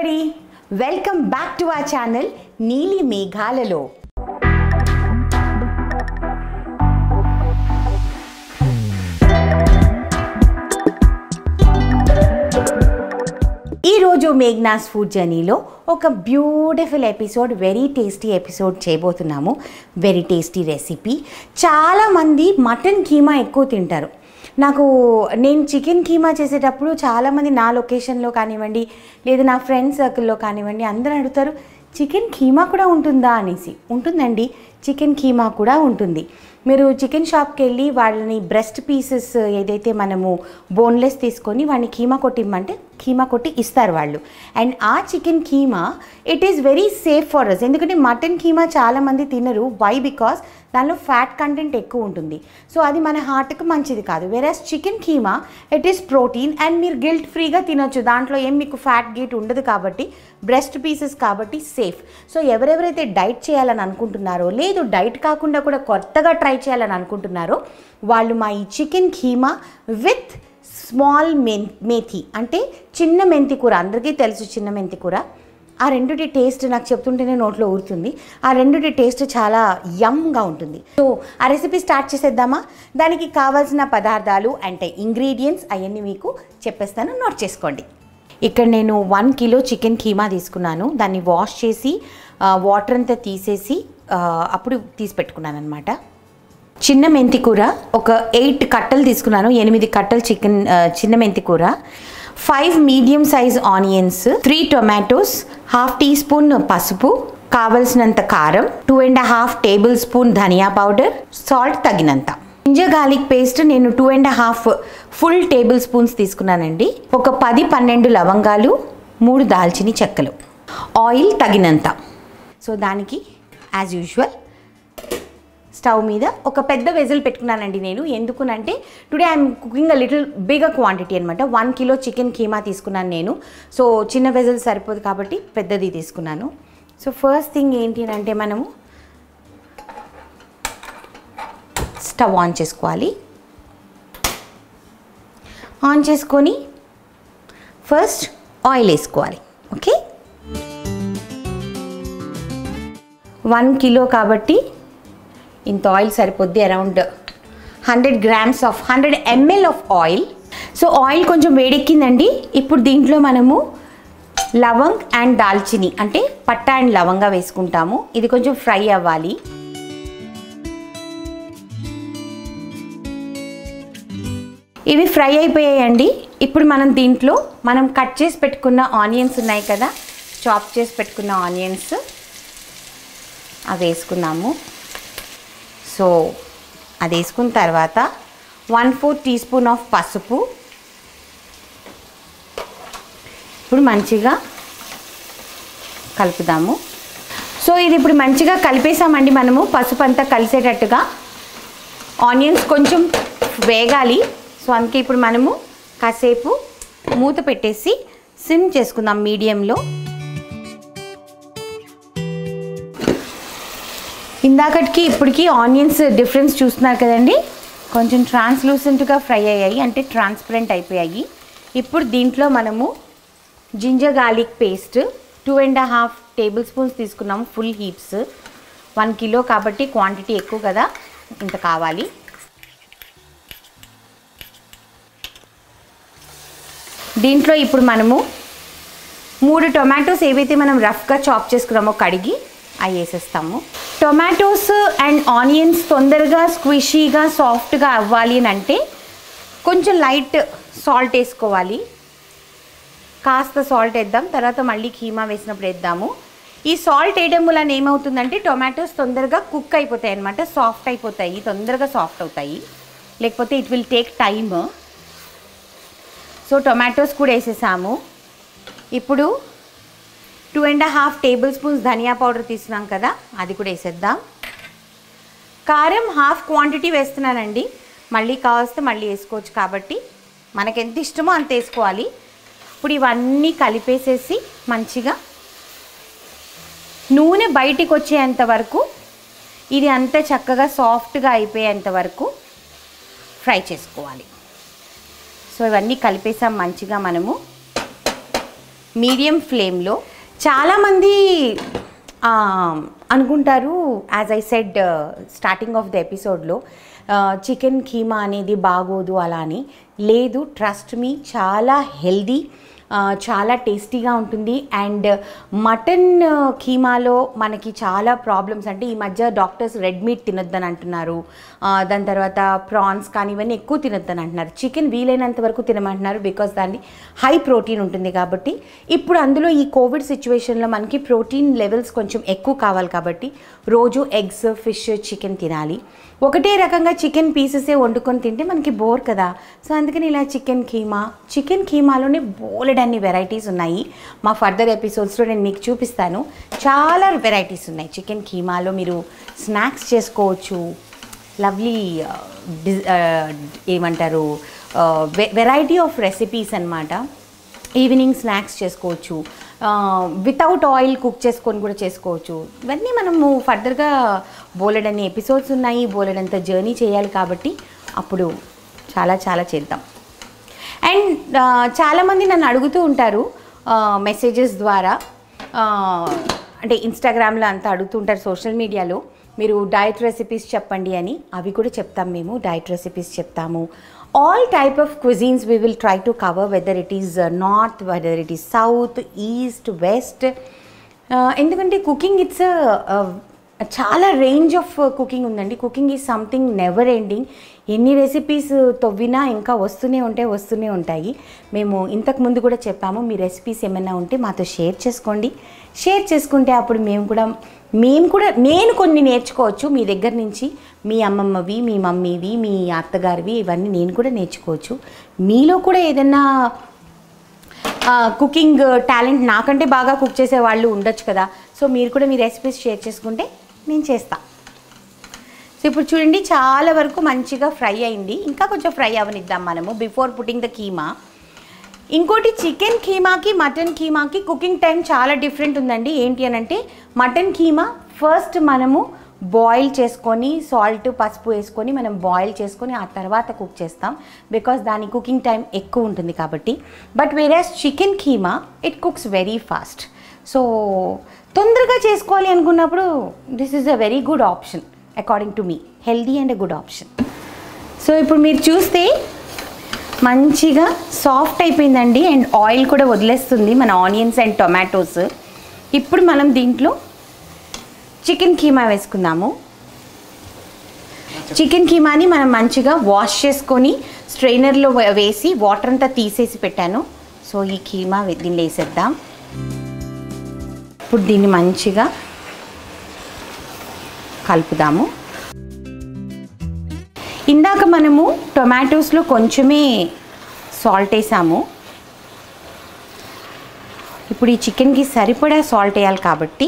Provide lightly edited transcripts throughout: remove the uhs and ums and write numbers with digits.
everybody, welcome back to our channel Neeli Meghalalo. ఈ రోజు మేఘ్నాస్ food జర్నీలో ఒక beautiful episode, very tasty episode చేయబోతున్నాము. Very tasty recipe. చాలామంది మటన్ కీమా ఎక్కువ తింటారు. నేను చికెన్ కీమా చేసేటప్పుడు చాలామంది నా లొకేషన్లో కానివ్వండి, లేదా నా ఫ్రెండ్ సర్కిల్లో కానివ్వండి, అందరూ అడుగుతారు చికెన్ కీమా కూడా ఉంటుందా అనేసి. ఉంటుందండి, చికెన్ కీమా కూడా ఉంటుంది. మీరు చికెన్ షాప్కి వెళ్ళి వాళ్ళని బ్రెస్ట్ పీసెస్ ఏదైతే మనము బోన్లెస్ తీసుకొని వాడిని కీమా కొట్టిమ్మంటే కీమా కొట్టి ఇస్తారు వాళ్ళు. అండ్ ఆ chicken keema it is very safe for us. ఎందుకంటే మటన్ కీమా చాలామంది తినరు. వై? బికాస్ దానిలో ఫ్యాట్ కంటెంట్ ఎక్కువ ఉంటుంది. సో అది మన హార్ట్కి మంచిది కాదు. Versus chicken keema it is protein and మీరు గిల్ట్ ఫ్రీగా తినొచ్చు. దాంట్లో ఏం మీకు ఫ్యాట్ గీట్ ఉండదు కాబట్టి, బ్రెస్ట్ పీసెస్ కాబట్టి సేఫ్. సో ఎవరెవరైతే డైట్ చేయాలని అనుకుంటున్నారో, లేదు డైట్ కాకుండా కూడా కొత్తగా ట్రై చేయాలని అనుకుంటున్నారో, వాళ్ళు మా ఈ chicken keema with small methi అంటే చిన్న మెంతి కూర, అందరికీ తెలుసు చిన్న మెంతి కూర, ఆ రెండుటి టేస్ట్ నాకు చెప్తుంటేనే నోట్లో ఊరుతుంది. ఆ రెండుటి టేస్ట్ చాలా యమ్గా ఉంటుంది. సో ఆ రెసిపీ స్టార్ట్ చేసేద్దామా? దానికి కావాల్సిన పదార్థాలు అంటే ఇంగ్రీడియంట్స్ అవన్నీ మీకు చెప్పేస్తాను, నోట్ చేసుకోండి. ఇక్కడ నేను 1 కిలో చికెన్ కీమా తీసుకున్నాను. దాన్ని వాష్ చేసి వాటర్ అంతా తీసేసి అప్పుడు తీసి పెట్టుకున్నాను అనమాట. చిన్న మెంతి కూర ఒక 8 కట్టలు తీసుకున్నాను. 8 కట్టలు చిన్న మెంతి కూర, 5 medium size onions, 3 tomatoes, 1/2 teaspoon పసుపు, కావలసినంత కారం, 2.5 టేబుల్ స్పూన్ ధనియా పౌడర్, సాల్ట్ తగినంత. జింజర్ గార్లిక్ పేస్ట్ నేను 2.5 ఫుల్ టేబుల్ స్పూన్స్ తీసుకున్నానండి. ఒక 10-12 లవంగాలు, 3 దాల్చిన చెక్కలు, ఆయిల్ తగినంత. సో దానికి యాజ్ యూజువల్ స్టవ్ మీద ఒక పెద్ద వెజల్ పెట్టుకున్నానండి నేను. ఎందుకునంటే today I'm cooking a little bigger quantity అనమాట. 1 కిలో చికెన్ కీమా తీసుకున్నాను నేను. సో చిన్న వెజల్ సరిపోదు కాబట్టి పెద్దది తీసుకున్నాను. సో ఫస్ట్ థింగ్ ఏంటి అంటే మనము స్టవ్ ఆన్ చేసుకోవాలి. ఆన్ చేసుకొని ఫస్ట్ ఆయిల్ వేసుకోవాలి. ఓకే, 1 కిలో కాబట్టి ఇంత ఆయిల్ సరిపోద్ది. Around 100 ml of oil. So oil కొంచెం వేడెక్కిందండి. ఇప్పుడు దీంట్లో మనము లవంగ్ అండ్ దాల్చిని అంటే పట్టా అండ్ లవంగా వేసుకుంటాము. ఇది కొంచెం ఫ్రై అవ్వాలి. ఇవి ఫ్రై అయిపోయాయండి. ఇప్పుడు మనం కట్ చేసి పెట్టుకున్న ఆనియన్స్ ఉన్నాయి కదా, చాప్ చేసి పెట్టుకున్న ఆనియన్స్ అవి వేసుకున్నాము. సో అది వేసుకున్న తర్వాత 1/4 టీ స్పూన్ ఆఫ్ పసుపు. ఇప్పుడు మంచిగా కలుపుదాము. సో ఇది ఇప్పుడు మంచిగా కలిపేసామండి మనము, పసుపు అంతా కలిసేటట్టుగా. ఆనియన్స్ కొంచెం వేగాలి. సో అందుకే ఇప్పుడు మనము కాసేపు మూత పెట్టేసి సిమ్ చేసుకుందాం మీడియంలో. ఇందాకటికి ఇప్పటికి ఆనియన్స్ డిఫరెన్స్ చూస్తున్నారు కదండి, కొంచెం ట్రాన్స్లూసెంట్గా ఫ్రై అయ్యాయి, అంటే ట్రాన్స్పరెంట్ అయిపోయాయి. ఇప్పుడు దీంట్లో మనము ginger garlic paste 2.5 tablespoons తీసుకున్నాము, ఫుల్ హీప్స్. 1 కిలో కాబట్టి క్వాంటిటీ ఎక్కువ కదా, ఇంత కావాలి. దీంట్లో ఇప్పుడు మనము 3 టొమాటోస్ ఏవైతే మనం రఫ్గా చాప్ చేసుకున్నామో కడిగి అవి వేసేస్తాము. టొమాటోస్ అండ్ ఆనియన్స్ తొందరగా స్క్విషీగా సాఫ్ట్గా అవ్వాలి అని అంటే కొంచెం లైట్ సాల్ట్ వేసుకోవాలి. కాస్త సాల్ట్ వేద్దాం, తర్వాత మళ్ళీ కీమా వేసినప్పుడు వేద్దాము. ఈ సాల్ట్ వేయడం వలన ఏమవుతుందంటే టొమాటోస్ తొందరగా కుక్ అయిపోతాయి అన్నమాట, సాఫ్ట్ అయిపోతాయి, తొందరగా సాఫ్ట్ అవుతాయి. లేకపోతే it will take time. So tomatoes కూడా వేసేసాము. ఇప్పుడు 2.5 టేబుల్ స్పూన్స్ ధనియా పౌడర్ తీసుకున్నాం కదా, అది కూడా వేసేద్దాం. కారం 1/2 క్వాంటిటీ వేస్తున్నానండి, మళ్ళీ కావస్తే మళ్ళీ వేసుకోవచ్చు కాబట్టి మనకు ఎంత ఇష్టమో అంత వేసుకోవాలి. ఇప్పుడు ఇవన్నీ కలిపేసేసి మంచిగా నూనె బయటికి వచ్చేంత వరకు, ఇది అంతా చక్కగా సాఫ్ట్గా అయిపోయేంత వరకు ఫ్రై చేసుకోవాలి. సో ఇవన్నీ కలిపేసాం మంచిగా మనము. మీడియం ఫ్లేమ్లో. చాలామంది అనుకుంటారు, as I said starting of the ఎపిసోడ్లో, చికెన్ కీమా అనేది బాగోదు అలా అని. లేదు, ట్రస్ట్ మీ, చాలా హెల్దీ, చాలా టేస్టీగా ఉంటుంది. అండ్ మటన్ కీమాలో మనకి చాలా ప్రాబ్లమ్స్, అంటే ఈ మధ్య డాక్టర్స్ రెడ్ మీట్ తినొద్దని అంటున్నారు, దాని తర్వాత ప్రాన్స్ కానీ ఇవన్నీ ఎక్కువ తినొద్దని అంటున్నారు. చికెన్ వీలైనంత వరకు తినమంటున్నారు, బికాస్ దాన్ని హై ప్రోటీన్ ఉంటుంది కాబట్టి. ఇప్పుడు అందులో ఈ కోవిడ్ సిచ్యువేషన్లో మనకి ప్రోటీన్ లెవెల్స్ కొంచెం ఎక్కువ కావాలి కాబట్టి రోజు ఎగ్స్, ఫిష్, చికెన్ తినాలి. ఒకటే రకంగా చికెన్ పీసెసే వండుకొని తింటే మనకి బోర్ కదా. సో అందుకని ఇలా చికెన్ కీమాలోనే బోలెడన్ని వెరైటీస్ ఉన్నాయి. మా ఫర్దర్ ఎపిసోడ్స్లో నేను మీకు చూపిస్తాను. చాలా వెరైటీస్ ఉన్నాయి చికెన్ కీమాలో. మీరు స్నాక్స్ చేసుకోవచ్చు, లవ్లీ ఏమంటారు వెరైటీ ఆఫ్ రెసిపీస్ అన్నమాట. ఈవినింగ్ స్నాక్స్ చేసుకోవచ్చు, వితౌట్ ఆయిల్ కుక్ చేసుకొని కూడా చేసుకోవచ్చు. ఇవన్నీ మనము ఫర్దర్గా బోలెడన్ని ఎపిసోడ్స్ ఉన్నాయి, బోలెడంత జర్నీ చేయాలి కాబట్టి అప్పుడు చాలా చాలా చేద్దాం. అండ్ చాలామంది నన్ను అడుగుతూ ఉంటారు మెసేజెస్ ద్వారా, అంటే ఇన్స్టాగ్రామ్లో అంతా అడుగుతుంటారు, సోషల్ మీడియాలో, మీరు డైట్ రెసిపీస్ చెప్పండి అని. అవి కూడా చెప్తాం, మేము డైట్ రెసిపీస్ చెప్తాము. All type of cuisines we will try to cover, whether it is north, whether it is south, east, west. ఎందుకంటే కుకింగ్ ఇట్స్ చాలా రేంజ్ ఆఫ్ కుకింగ్ ఉందండి. Cooking is something never ending. ఎన్ని recipes తవ్వినా ఇంకా వస్తూనే ఉంటాయి. మేము ఇంతకుముందు కూడా చెప్పాము, మీ రెసిపీస్ ఏమైనా ఉంటే మాతో షేర్ చేసుకోండి. షేర్ చేసుకుంటే అప్పుడు నేను కొన్ని నేర్చుకోవచ్చు మీ దగ్గర నుంచి. మీ అమ్మమ్మవి, మీ మమ్మీవి, మీ అత్తగారివి, ఇవన్నీ నేను కూడా నేర్చుకోవచ్చు. మీలో కూడా ఏదైనా కుకింగ్ టాలెంట్, నాకంటే బాగా కుక్ చేసే వాళ్ళు ఉండొచ్చు కదా. సో మీరు కూడా మీ రెసిపీస్ షేర్ చేసుకుంటే నేను చేస్తాను. సో ఇప్పుడు చూడండి, చాలా వరకు మంచిగా ఫ్రై అయింది. ఇంకా కొంచెం ఫ్రై అవనిద్దాం మనము బిఫోర్ పుట్టింగ్ ద కీమా. ఇంకోటి, చికెన్ కీమాకి మటన్ కీమాకి కుకింగ్ టైం చాలా డిఫరెంట్ ఉందండి. ఏంటి అని అంటే, మటన్ కీమా ఫస్ట్ మనము బాయిల్ చేసుకొని సాల్ట్, పసుపు వేసుకొని మనం బాయిల్ చేసుకొని ఆ తర్వాత కుక్ చేస్తాం, బికాస్ దాని కుకింగ్ టైం ఎక్కువ ఉంటుంది కాబట్టి. But versus chicken keema it cooks very fast. So తొందరగా చేసుకోవాలి అనుకున్నప్పుడు this is a very good option according to me, healthy and a good option. So ఇప్పుడు మీరు చూస్తే మంచిగా సాఫ్ట్ అయిపోయిందండి, అండ్ ఆయిల్ కూడా వదిలేస్తుంది మన ఆనియన్స్ అండ్ టొమాటోస్. ఇప్పుడు మనం దీంట్లో చికెన్ కీమా వేసుకుందాము. చికెన్ కీమాని మనం మంచిగా వాష్ చేసుకొని స్ట్రైనర్లో వేసి వాటర్ అంతా తీసేసి పెట్టాను. సో ఈ కీమా దీనిలో వేసేద్దాం. ఇప్పుడు దీన్ని మంచిగా కలుపుదాము. ఇందాక మనము టొమాటోస్లో కొంచెమే సాల్ట్ వేసాము. ఇప్పుడు ఈ చికెన్కి సరిపడా సాల్ట్ వేయాలి కాబట్టి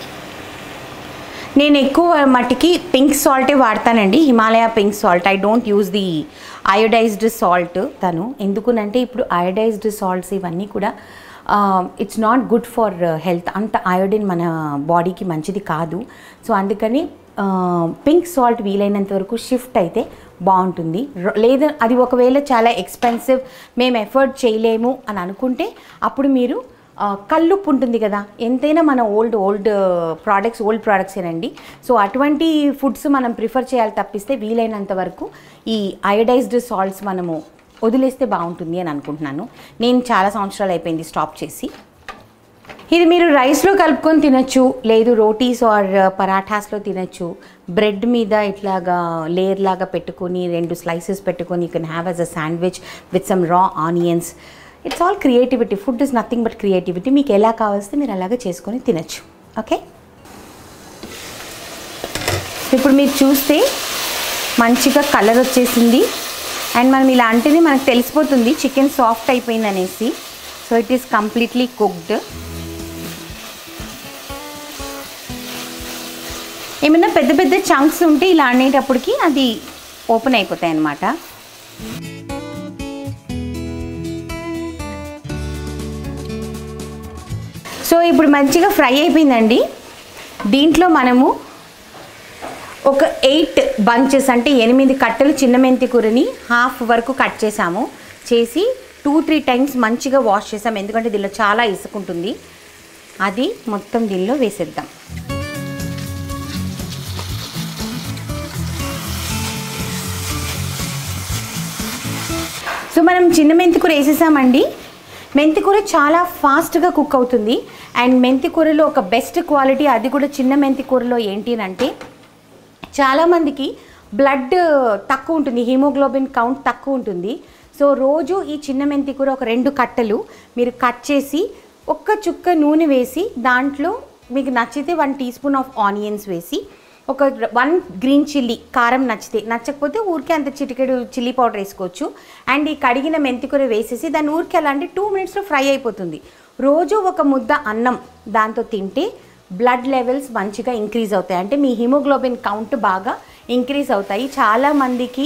నేను ఎక్కువ మట్టికి పింక్ సాల్టే వాడతానండి, Himalaya pink salt. I don't use the iodized salt. ఎందుకునంటే ఇప్పుడు అయోడైజ్డ్ సాల్ట్స్ ఇవన్నీ కూడా it's not good for health. అంత అయోడిన్ మన బాడీకి మంచిది కాదు. సో అందుకని పింక్ సాల్ట్ వీలైనంత వరకు షిఫ్ట్ అయితే బాగుంటుంది. లేదా అది ఒకవేళ చాలా ఎక్స్పెన్సివ్, మేము ఎఫర్ట్ చేయలేము అని అనుకుంటే అప్పుడు మీరు కల్లుప్పు ఉంటుంది కదా, ఎంతైనా మన ఓల్డ్ ప్రోడక్ట్సేనండి. సో అటువంటి ఫుడ్స్ మనం ప్రిఫర్ చేయాలి తప్పిస్తే వీలైనంత వరకు ఈ అయోడైజ్డ్ సాల్ట్స్ మనము వదిలేస్తే బాగుంటుంది అని అనుకుంటున్నాను. నేను చాలా సంవత్సరాలు అయిపోయింది స్టాప్ చేసి. ఇది మీరు రైస్లో కలుపుకొని తినచ్చు, లేదు రోటీస్ ఆర్ పరాఠాస్లో తినచ్చు. బ్రెడ్ మీద ఇట్లాగా లేయర్ లాగా పెట్టుకొని 2 స్లైసెస్ పెట్టుకొని you can have as a sandwich with some raw onions. It's all creativity. Food is nothing but creativity. మీకు ఎలా కావాల్స్తే మీరు అలాగే చేసుకొని తినచ్చు. ఓకే, ఇప్పుడు మీరు చూస్తే మంచిగా కలర్ వచ్చేసింది. అండ్ మనం ఇలా అంటేనే మనకు తెలిసిపోతుంది చికెన్ సాఫ్ట్ అయిపోయింది అనేసి. So it is completely cooked. ఏమైనా పెద్ద పెద్ద చంక్స్ ఉంటే ఇలా అనేటప్పటికి అది ఓపెన్ అయిపోతాయి అన్నమాట. సో ఇప్పుడు మంచిగా ఫ్రై అయిపోయిందండి. దీంట్లో మనము ఒక 8 బంచెస్ అంటే 8 కట్టలు చిన్న మెంతి కూరని హాఫ్ వరకు కట్ చేసాము. చేసి 2-3 టైమ్స్ మంచిగా వాష్ చేసాం, ఎందుకంటే దీనిలో చాలా ఇసుకుంటుంది. అది మొత్తం దీనిలో వేసేద్దాం. సో మనం చిన్న మెంతికూర వేసేసామండి. మెంతికూర చాలా ఫాస్ట్గా కుక్ అవుతుంది. అండ్ మెంతికూరలో ఒక బెస్ట్ క్వాలిటీ, అది కూడా చిన్న మెంతికూరలో ఏంటి అంటే చాలామందికి బ్లడ్ తక్కువ ఉంటుంది, హీమోగ్లోబిన్ కౌంట్ తక్కువ ఉంటుంది. సో రోజు ఈ చిన్న మెంతికూర ఒక 2 కట్టలు మీరు కట్ చేసి ఒక్క చుక్క నూనె వేసి దాంట్లో మీకు నచ్చితే 1 టీ స్పూన్ ఆఫ్ ఆనియన్స్ వేసి ఒక 1 గ్రీన్ చిల్లీ, కారం నచ్చకపోతే ఊరికే అంత చిటికెడు చిల్లీ పౌడర్ వేసుకోవచ్చు. అండ్ ఈ కడిగిన మెంతికూర వేసేసి దాన్ని ఊరికే అలా అంటే 2 మినిట్స్లో ఫ్రై అయిపోతుంది. రోజు ఒక ముద్ద అన్నం దాంతో తింటే బ్లడ్ లెవెల్స్ మంచిగా ఇంక్రీజ్ అవుతాయి, అంటే మీ హిమోగ్లోబిన్ కౌంట్ బాగా ఇంక్రీజ్ అవుతాయి. చాలామందికి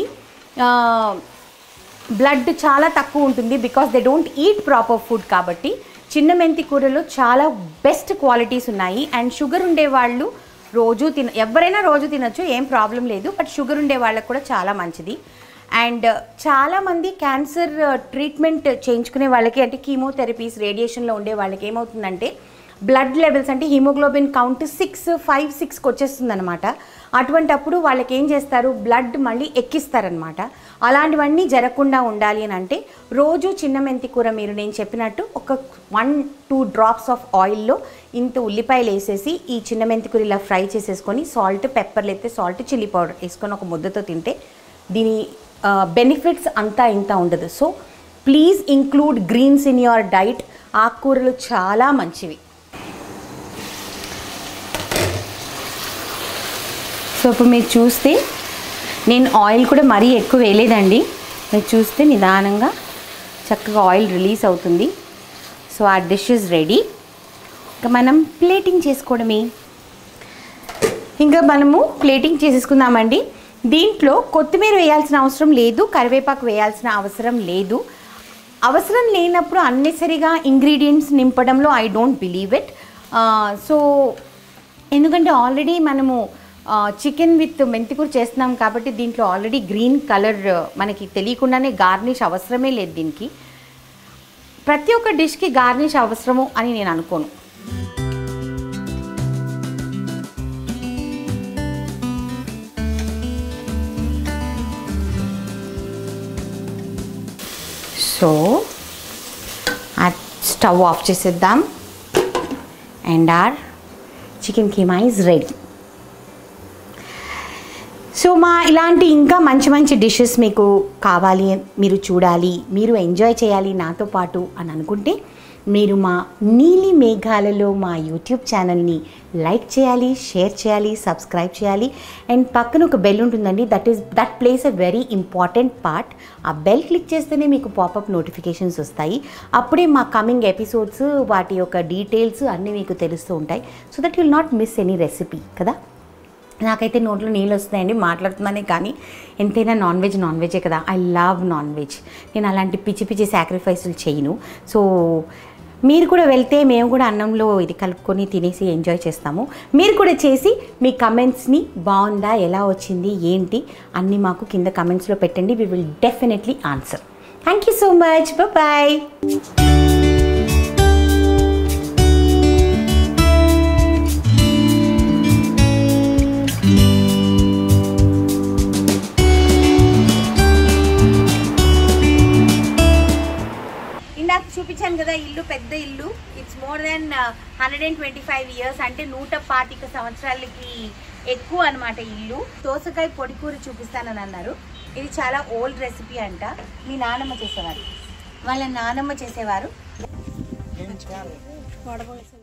బ్లడ్ చాలా తక్కువ ఉంటుంది because they don't eat proper food. కాబట్టి చిన్న మెంతి కూరలో చాలా బెస్ట్ క్వాలిటీస్ ఉన్నాయి. అండ్ షుగర్ ఉండేవాళ్ళు రోజు ఎవరైనా రోజు తినొచ్చు, ఏం ప్రాబ్లం లేదు. బట్ షుగర్ ఉండే వాళ్ళకు కూడా చాలా మంచిది. అండ్ చాలామంది క్యాన్సర్ ట్రీట్మెంట్ చేయించుకునే వాళ్ళకి, అంటే కీమోథెరపీస్, రేడియేషన్లో ఉండే వాళ్ళకి ఏమవుతుందంటే బ్లడ్ లెవెల్స్ అంటే హిమోగ్లోబిన్ కౌంట్ 6-5-6కి వచ్చేస్తుంది అనమాట. అటువంటప్పుడు వాళ్ళకి ఏం చేస్తారు, బ్లడ్ మళ్ళీ ఎక్కిస్తారనమాట. అలాంటివన్నీ జరగకుండా ఉండాలి అని అంటే రోజు చిన్న మెంతి కూర మీరు నేను చెప్పినట్టు ఒక 1-2 డ్రాప్స్ ఆఫ్ ఆయిల్లో ఇంత ఉల్లిపాయలు వేసేసి ఈ చిన్న మెంతి కూర ఇలా ఫ్రై చేసేసుకొని సాల్ట్, పెప్పర్లు అయితే సాల్ట్, చిల్లీ పౌడర్ వేసుకొని ఒక ముద్దతో తింటే దీని బెనిఫిట్స్ అంతా ఇంత ఉండదు. So please include greens in your diet. ఆకుకూరలు చాలా మంచివి. సో ఇప్పుడు మీరు చూస్తే నేను ఆయిల్ కూడా మరీ ఎక్కువ వేయలేదండి. మీరు చూస్తే నిదానంగా చక్కగా ఆయిల్ రిలీజ్ అవుతుంది. సో ఆ డిష్ ఇస్ రెడీ. ఇంకా మనం ప్లేటింగ్ చేసుకోవడమే. ఇంకా మనము ప్లేటింగ్ చేసేసుకుందామండి. దీంట్లో కొత్తిమీర వేయాల్సిన అవసరం లేదు, కరివేపాకు వేయాల్సిన అవసరం లేదు. అవసరం లేనప్పుడు అన్నెసరిగా ఇంగ్రీడియంట్స్ నింపడంలో I don't believe it. So ఎందుకంటే ఆల్రెడీ మనము చికెన్ విత్ మెంతికూర చేస్తున్నాం కాబట్టి దీంట్లో ఆల్రెడీ గ్రీన్ కలర్ మనకి తెలియకుండానే గార్నిష్ అవసరమే లేదు. దీనికి ప్రతి ఒక్క డిష్కి గార్నిష్ అవసరము అని నేను అనుకోను. సో స్టవ్ ఆఫ్ చేసేద్దాం. And our chicken keema is ready. So మా ఇలాంటి ఇంకా మంచి మంచి డిషెస్ మీకు కావాలి, మీరు చూడాలి, మీరు ఎంజాయ్ చేయాలి నాతో పాటు అని అనుకుంటే మీరు మా నీలి మేఘాలలో మా యూట్యూబ్ ఛానల్ని లైక్ చేయాలి, షేర్ చేయాలి, సబ్స్క్రైబ్ చేయాలి. అండ్ పక్కన ఒక బెల్ ఉంటుందండి, that place a very important part. ఆ బెల్ క్లిక్ చేస్తేనే మీకు పాపప్ నోటిఫికేషన్స్ వస్తాయి. అప్పుడే మా కమింగ్ ఎపిసోడ్స్, వాటి యొక్క డీటెయిల్స్ అన్నీ మీకు తెలుస్తూ ఉంటాయి. So that will not miss any recipe కదా. నాకైతే నోట్లో నీళ్ళు వస్తాయండి మాట్లాడుతున్నానే, కానీ ఎంతైనా నాన్ వెజే కదా. I love non veg. నేను అలాంటి పిచ్చి పిచ్చి సాక్రిఫైసులు చేయను. సో మీరు కూడా వెళ్తే మేము కూడా అన్నంలో ఇది కలుపుకొని తినేసి ఎంజాయ్ చేస్తాము. మీరు కూడా చేసి మీ కమెంట్స్ని బాగుందా, ఎలా వచ్చింది, ఏంటి అన్నీ మాకు కింద కమెంట్స్లో పెట్టండి. We will definitely answer. Thank you so much. Bye. చూపించాను కదా ఇల్లు, పెద్ద ఇల్లు. ఇట్స్ మోర్ దెన్ 125 years, అంటే 125 సంవత్సరాలకి ఎక్కువ అనమాట ఇల్లు. దోసకాయ పొడి కూర చూపిస్తానని అన్నారు. ఇది చాలా ఓల్డ్ రెసిపీ అంట. మీ నానమ్మ చేసేవారు, వాళ్ళ నానమ్మ చేసేవారు.